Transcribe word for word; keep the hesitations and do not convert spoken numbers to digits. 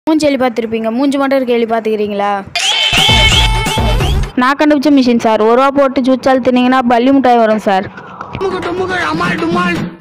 மூஞ்சி எழுதி பார்த்துருப்பீங்க, மூஞ்சி மட்டும் கேள்வி பார்த்துக்கிறீங்களா? நான் கண்டுபிடிச்ச மிஷின் சார். ஒரு ரூபா போட்டு ஜூஸ் சால் தின்னீங்கன்னா பள்ளி மிட்டாய் வரும் சார்.